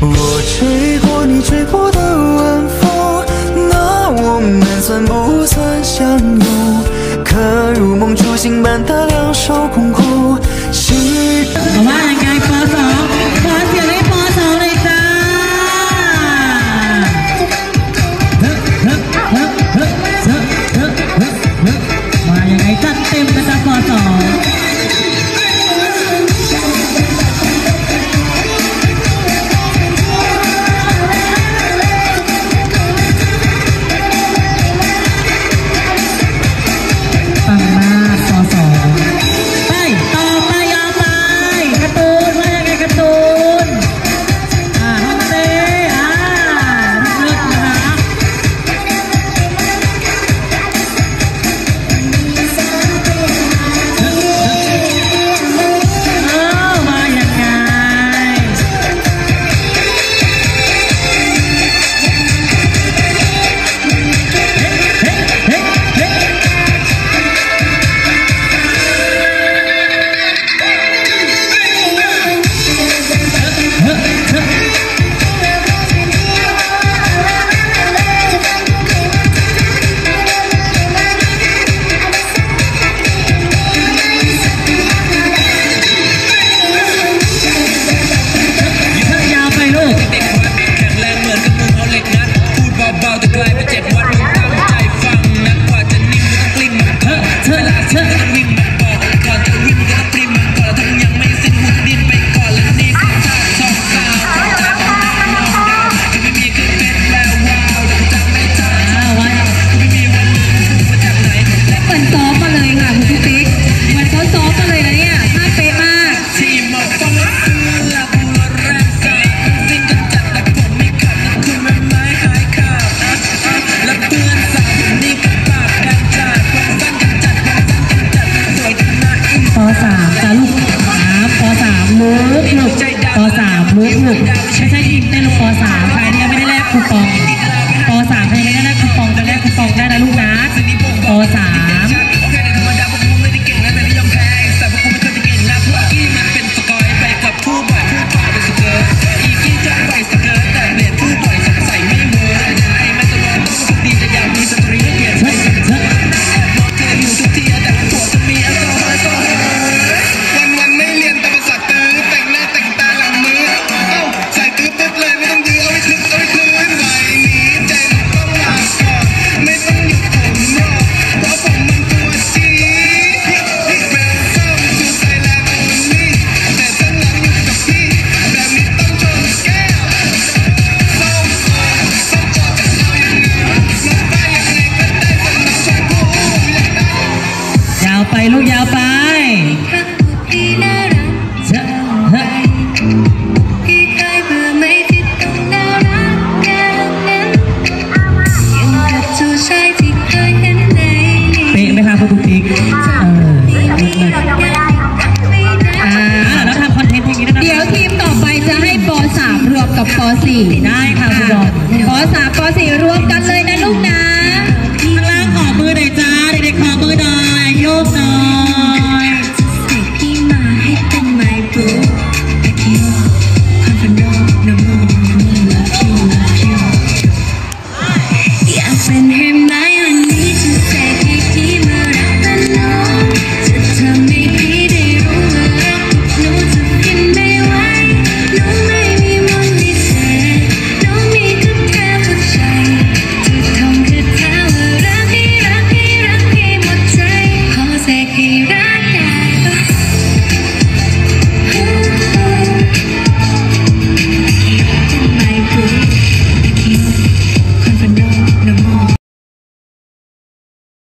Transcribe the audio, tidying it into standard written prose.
我吹过你吹过的晚风，那我们算不算相拥？可如梦初醒般的两手空空，心与ว่ายังไงป.2ขอเสียงให้ป.2เลยจ้ามายังไงจัดเต็มนะจ๊ะป.2มุกไม่ใช่ทีมเต้นลูกป.3 ใครที่ยังไม่ได้แลกคูปองป.3 ใครยังไม่ได้แลกคูปองจะแลกคูปองได้นะลูกนะป.3ไปลูกยาวไปเป๊ะไหมคะคุณติ๊กแล้วทำคอนเทนต์อย่างนี้นะคะเดี๋ยวทีมต่อไปจะให้ป.3 รวมกับป.4 ได้ค่ะคุณบอลป.3 ป.4 รวมกันเลยนะลูกนะ